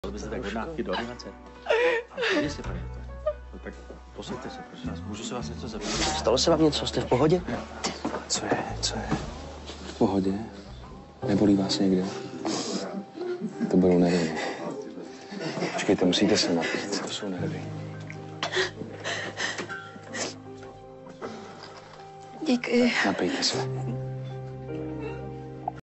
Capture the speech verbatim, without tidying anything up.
Byste tak hodná chodit do ordinace? Kde jste, pane? No, tak posaďte se, prosím vás. Můžu se vás něco zeptat? Stalo se vám něco? Jste v pohodě? Co je? Co je? V pohodě? Nebolí vás někde? To budou nervy. Počkejte, musíte se napít. To jsou nervy. Díky. Napijte se.